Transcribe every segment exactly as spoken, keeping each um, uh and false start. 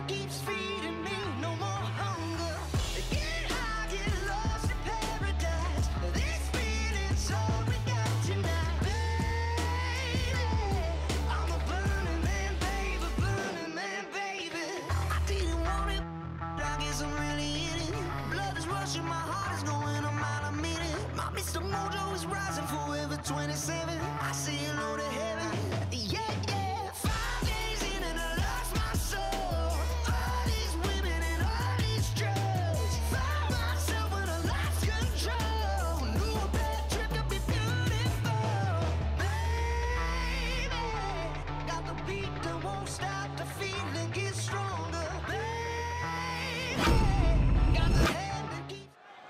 that keeps feeding me no more hunger. Get high, get lost in paradise. This feeling's all we got tonight. Baby, I'm a burning man, baby, burning man, baby. I didn't want it, but I guess I'm really in it. Blood is rushing, my heart is going a mile a minute. My Mister Mojo is rising forever twenty-seven. I say hello to heaven. Yeah, yeah. Five days in and I lost my soul. All these women and all these drugs. Found myself when I lost control. Knew a bad trip could be beautiful. Baby, got the beat that won't stop. The feeling gets stronger. Baby, got the head that keeps.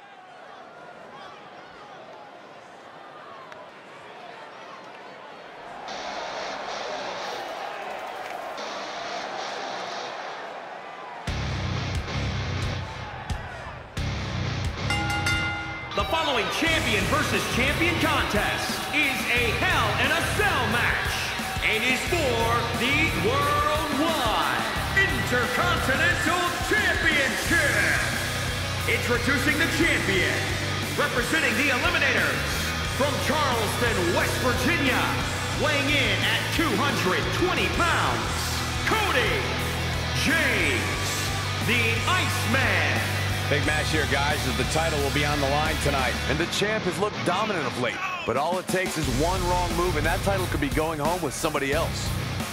The following champion versus champion contest is a Hell in a Cell match and is for the Worldwide Intercontinental Championship. Introducing the champion, representing the Eliminators, from Charleston, West Virginia, weighing in at two hundred twenty pounds, Cody James, the Iceman. Big match here, guys, as the title will be on the line tonight. And the champ has looked dominant of late. But all it takes is one wrong move, and that title could be going home with somebody else.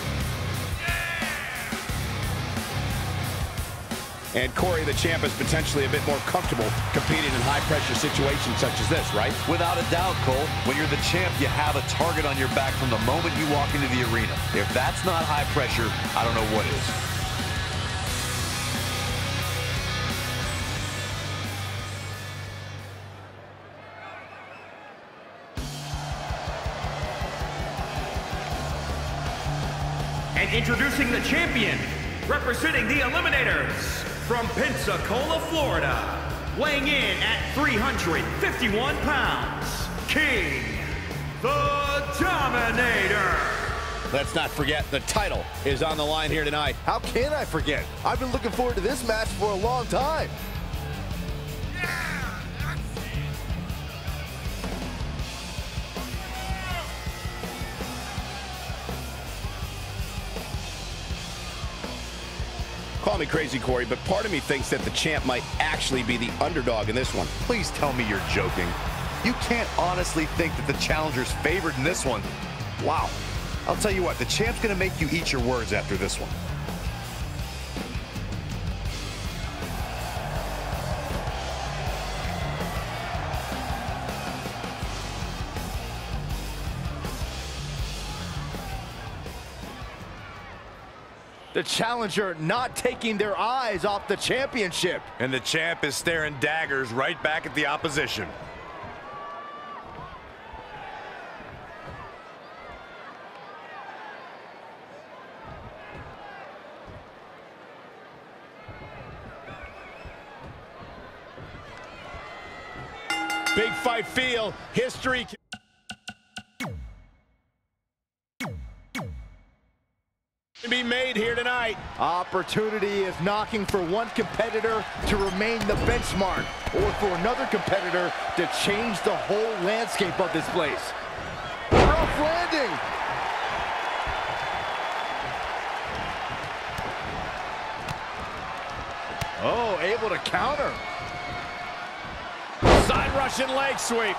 And Corey, the champ, is potentially a bit more comfortable competing in high-pressure situations such as this, right? Without a doubt, Cole. When you're the champ, you have a target on your back from the moment you walk into the arena. If that's not high pressure, I don't know what is. And introducing the champion, representing the Eliminators, from Pensacola, Florida, weighing in at three hundred fifty-one pounds, King the Dominator. Let's not forget, the title is on the line here tonight. How can I forget? I've been looking forward to this match for a long time. Call me crazy, Corey, but part of me thinks that the champ might actually be the underdog in this one. Please tell me you're joking. You can't honestly think that the challenger's favored in this one. Wow. I'll tell you what, the champ's gonna make you eat your words after this one. The challenger not taking their eyes off the championship. And the champ is staring daggers right back at the opposition. Big fight feel, history. To be made here tonight. Opportunity is knocking for one competitor to remain the benchmark, or for another competitor to change the whole landscape of this place. Rough landing. Oh, able to counter. Side Russian leg sweep.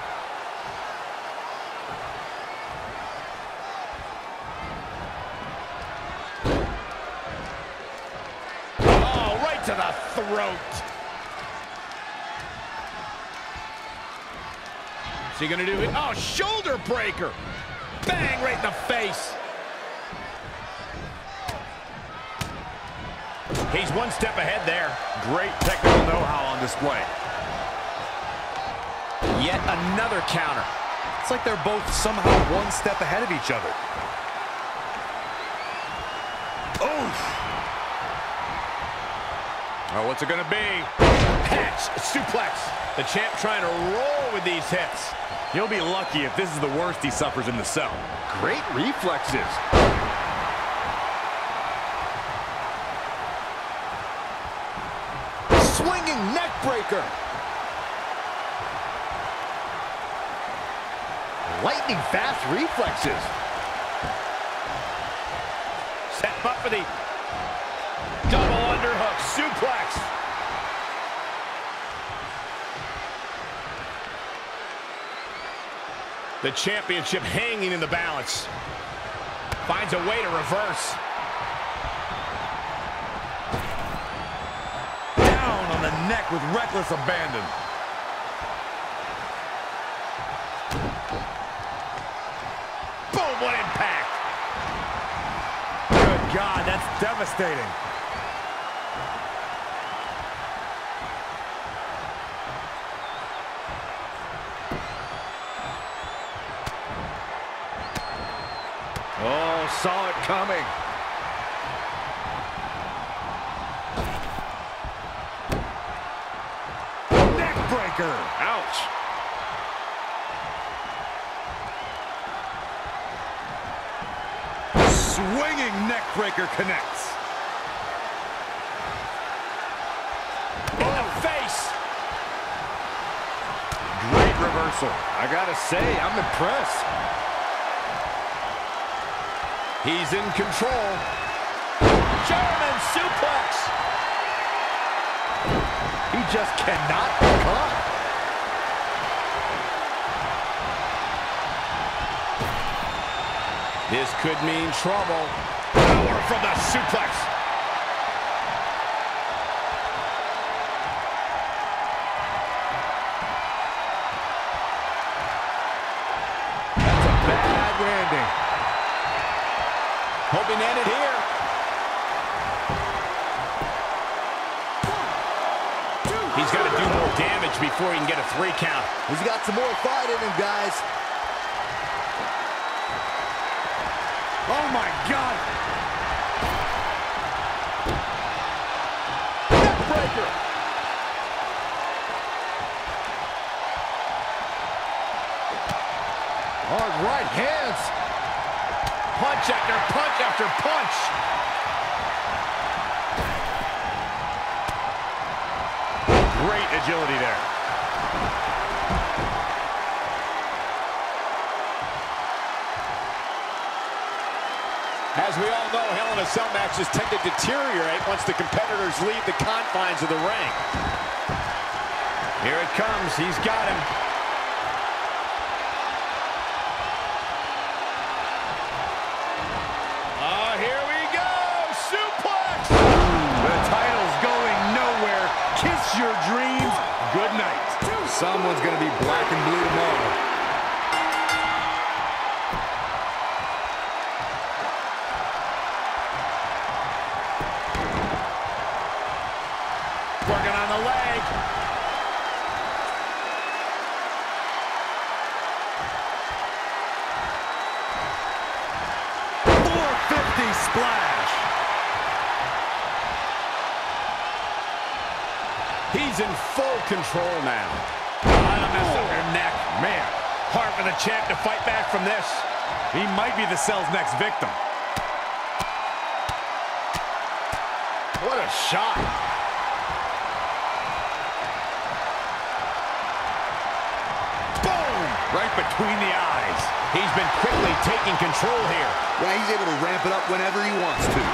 To the throat. Is he gonna do it? Oh, shoulder breaker. Bang, right in the face. He's one step ahead there. Great technical know-how on display. Yet another counter. It's like they're both somehow one step ahead of each other. Oof. Oh, what's it gonna be? Patch, suplex. The champ trying to roll with these hits. He'll be lucky if this is the worst he suffers in the cell. Great reflexes. Neckbreaker. Lightning fast reflexes. Set up for the double underhook suplex. The championship hanging in the balance. Finds a way to reverse. Down on the neck with reckless abandon. Boom, what impact. Good God, that's devastating. Oh, saw it coming. Neckbreaker. Ouch. Swinging neckbreaker connects. In the face. Great reversal. I gotta say, I'm impressed. He's in control. German suplex. He just cannot be caught. This could mean trouble. Power from the suplex. That's a bad landing. Hoping to end it here. He's got to do more damage before he can get a three count. He's got some more fight in him, guys. Oh my God. Neckbreaker. Hard right hands. Punch after punch after punch. Great agility there. As we all know, Hell in a Cell matches tend to deteriorate once the competitors leave the confines of the ring. Here it comes. He's got him. Oh, here we go. Suplex. The title's going nowhere. Kiss your dreams. Good night. Someone's gonna be black and blue tomorrow. Working on the leg. four fifty splash. He's in full control now. That'll mess up your neck. Man, Hard for the champ to fight back from this. he might be the Cell's next victim. What a shot. Boom! Right between the eyes. He's been quickly taking control here. Yeah, he's able to ramp it up whenever he wants to.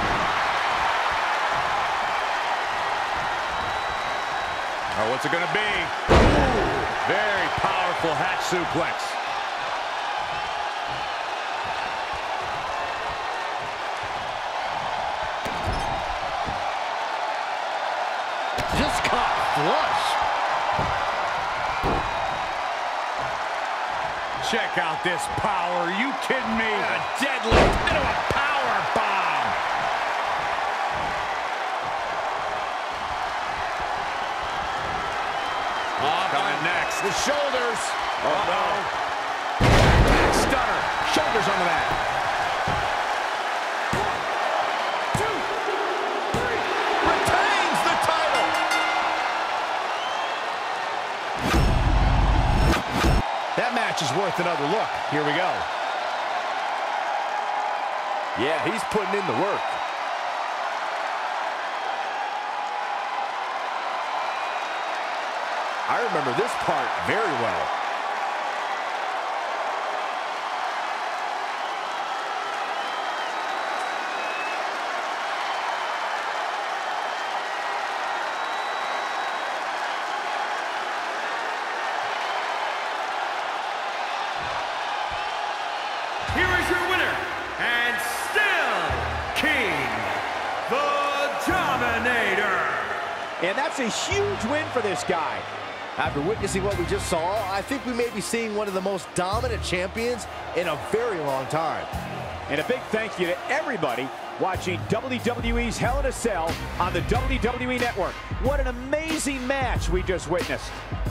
Oh, what's it gonna be? Ooh, very powerful hatch suplex. Just caught flush. Check out this power. Are you kidding me? A deadlift into a power bomb. Off on next. The shoulders. Uh-oh. Back stunner. Shoulders on the mat. Retains the title. That match is worth another look. Here we go. Yeah, he's putting in the work. I remember this part very well. Here is your winner, and still King, the Dominator. And that's a huge win for this guy. After witnessing what we just saw, I think we may be seeing one of the most dominant champions in a very long time. And a big thank you to everybody watching W W E's Hell in a Cell on the W W E Network. What an amazing match we just witnessed.